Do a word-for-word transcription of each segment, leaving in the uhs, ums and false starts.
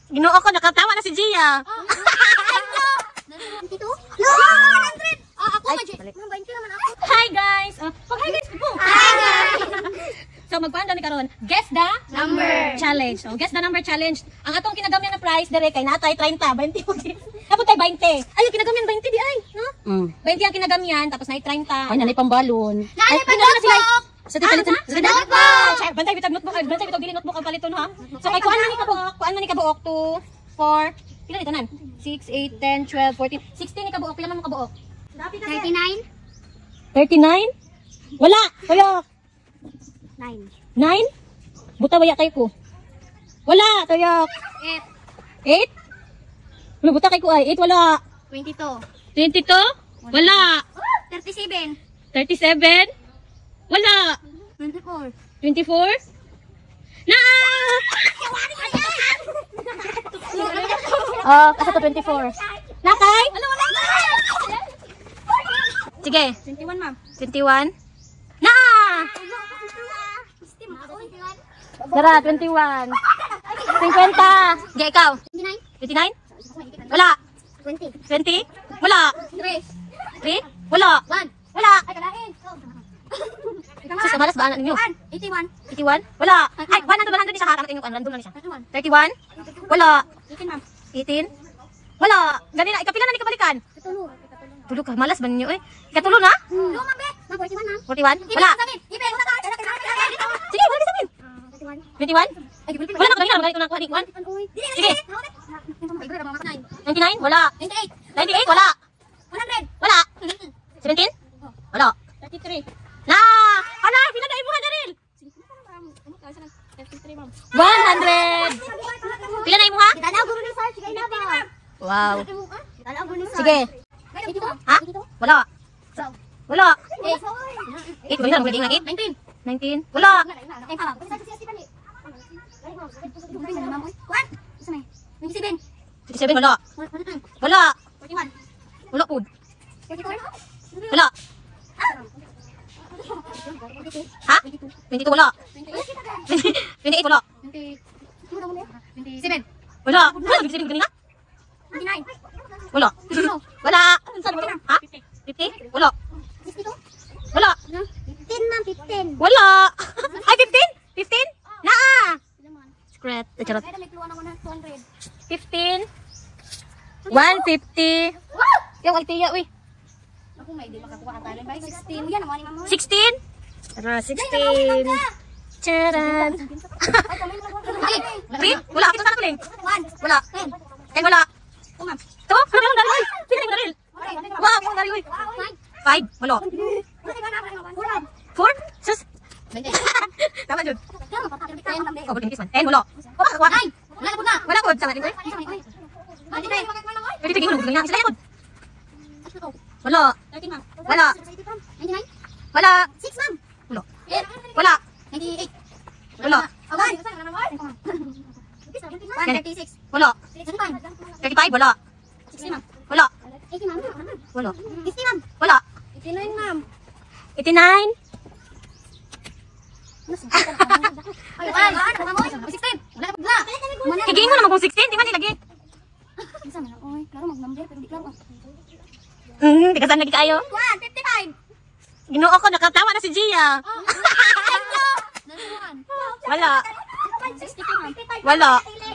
Ginoo ko, nakatawa na si Gia. twenty-two? No! one hundred! Ah, ako, Ay, ma'am, twenty naman ako. Hi guys! Uh, pag hi guys po! Hi guys! So magpaano ni karon? Guess the Number. challenge. So guess the number challenge. Ang atong kinagamyan na prize dire kay natay thirty, twenty. Tapos tay twenty. Ay, kinagamyan twenty di ay, no? Mm. twenty ang kinagamyan tapos nay thirty. Ay, nanay pambalon. Nanay Ay, pa pinadala sila. notebook! Sa paliton. Sa notebook! Check, bantay bitag notebook, ay bantay bitag dili notebook ang paliton ha. So kay kuan man ni kabuok, kuan man ni kabuok two, four, pila ni tanan? six, eight, ten, twelve, fourteen, sixteen ni kabuok, pila man mo kabuok? thirty-nine? thirty-nine? Wala, toyo. nine. nine? Buta waya kay ko. Wala, toyo. eight. eight? Wala, buta kay ko ay eight, wala. twenty-two. twenty-two? Wala. thirty-seven. thirty-seven? Wala. twenty-four. twenty-four? Na! Oh, kasi to twenty-four. Nakay? Wala, wala, wala! Sige. twenty-one, ma'am. twenty-one? Na! Dara, twenty-one. fifty. Sige, ikaw. twenty-nine? twenty-nine? Wala. twenty. twenty? Wala. three. three? Wala. one. Wala. Ay, kalain. Sus, kamalas ba anak ninyo? one. eighty-one. eighty-one? Wala. Ay, one hundred, one hundred isa ha. Kamat inyong random lang siya. thirty-one. thirty-one? Wala. eighteen, ma'am. eighteen? Wala. Ganina, ikapila na ni kabalikan. Katulog. Tulog ka, malas ba ninyo eh? Ikatulo na? Hmm. No, ma'am, be. Ma'am, forty-one, ma'am. forty-one? Ibe, Wala. sabihin. Ibe, una ka. Sige, wala sabihin. twenty-one. twenty-one? Ay, gibili. Wala na magaling na, magaling ko na kuha ni one. Sige. ninety-nine? Wala. ninety-eight. ninety-eight? Wala. one hundred. Wala. seventeen? Wala. thirty-three. Na! Hala, pinagay mo ka na rin. thirty-three, ma'am. one hundred. Pila na mo ha? Kita na guru ni sir, sige na ba? Wow. Kita na guru ni sir. Sige. Ha? Wala. Wala. eight. eight, wala na magiging eight. nineteen. nineteen? Wala. Ay, pa. One. Isa na. twenty-seven. fifty-seven? Wala. forty-nine. Wala. forty-one. Wala po. forty-four. Wala. Ha? twenty-two? Wala. twenty-eight? Wala. twenty-seven. Wala. Wala. twenty-seven kanina? twenty-nine. Wala. Wala. Saan wala? Ha? fifty? Wala. fifty-two. Wala. fifteen, ma'am. fifteen. Wala. Ay, fifteen? fifteen? Naa. Secret. Eh, charot. Kaya may kluwa naman ng two hundred. fifteen. one fifty. Yung altiya, uy. Ako may di makakuha ka tayo. sixteen. Yan naman ni ma'am. sixteen? Tara, sixteen. Charan. Ay, kamay mo na. three? Wala. Ito sana tuling. one. Wala. ten. ten, wala. two, ma'am. Ito? Ano yung dari, uy? Sino yung dari? Wow, yung dari, uy. five. five? Wala. four, ma'am. four? Sus. Tama dyan. Oh, buting this one. ten, wala. Oh, makakuha. nine. Wala na po na. Wala ko. Sama din ko eh. twenty-nine. Pwede tigil mo. Biglang nga. Sila yan. Wala. thirteen, ma'am. Wala. ninety-nine. Wala. six, ma'am. Wala. eight. Wala. ninety-eight. Wala. one. thirty-six. Wala. thirty-five. thirty-five? Wala. sixty, ma'am. Wala. eighty, ma'am. Wala. fifty, ma'am. Wala. eighty-nine, ma'am. eighty-nine? Ay, one. sixteen. Wala na pagla. Higingin mo naman kung sixteen. Di ba nilagi? Isa man, oy. Klaro mag-number pero di klaro. Hmm, di ka saan lagi kayo? one. fifty-five. Ginoo ko, nakatawa na si Gia. Thank you. Wala. sixty-two, ma'am. Wala.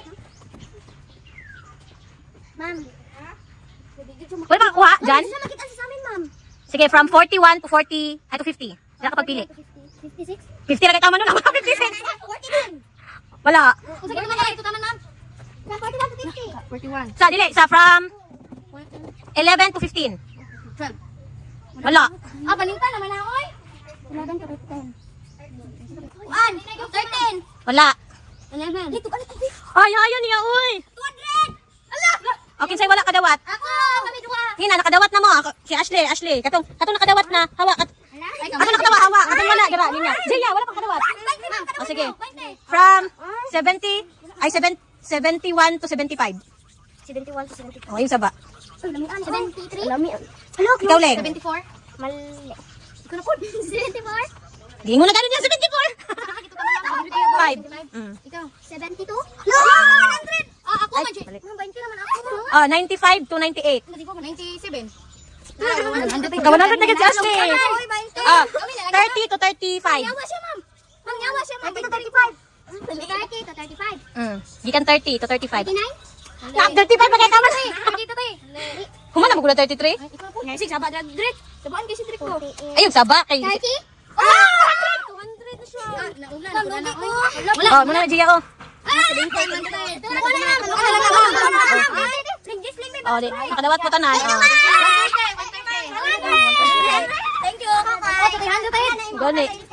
Ma'am. Wala pa kuha dyan? Sila makita sa amin, ma'am. Sige, from forty-one to forty, ay to fifty. Wala ka pagpili. fifty-six. fifty na kayo tama nun. fifty-six. forty-nine. Wala. Kung sige naman na ito tanan, ma'am. forty-one to fifty. forty-one. Sa, dili. Sa from eleven to fifteen. twelve. Wala. Ah, balintan naman na, oy. eleven to ten. one. thirteen. Wala. eleven. Dito, balik. Ay, ayaw niya, uy. two hundred. Allah! Okay, sa'yo wala kadawat. Ako! Kami dua! Hina, nakadawat na mo. Ako, si Ashley, Ashley. Katong, katong nakadawat na. Hawa. Kat, Ay, katong nakadawat, hawa. Katong wala, dira, linya. Zia, wala pang kadawat. O, sige. From seventy, ay seven, seventy-one to seventy-five. seventy-one to seventy-five. O, yung saba. seventy-three? Alami. Hello, Ikaw, Leng. seventy-four? Mali. Ikaw na po. seventy-four? Hindi mo na ganun yung seventy-four. Five. Mm. Ikaw, seventy-two? No! one hundred! Ah, ako Ay, man, Jay. balik. Ma'am, twenty naman ako. Oh, ninety-five to ninety-eight. ninety-seven. Ikaw one hundred na gid si Ashley. Ah, thirty to thirty-five. Yawa siya, ma'am. Ma'am, yawa siya, ma'am. thirty to thirty-five. thirty to thirty-five. Mm. Gikan thirty to thirty-five. thirty-nine? Na thirty-five bagay ka mas. thirty to thirty. Humana mo gula thirty-three? Sige, sabat na direct. Sabaan kasi direct ko. Ayun saba kay. thirty? Ah! two hundred na siya. Naulan, wala na ko. Wala. Oh, muna na Gia ko. Oh, di nakadawat po tanan. Oh. Thank you. Gani.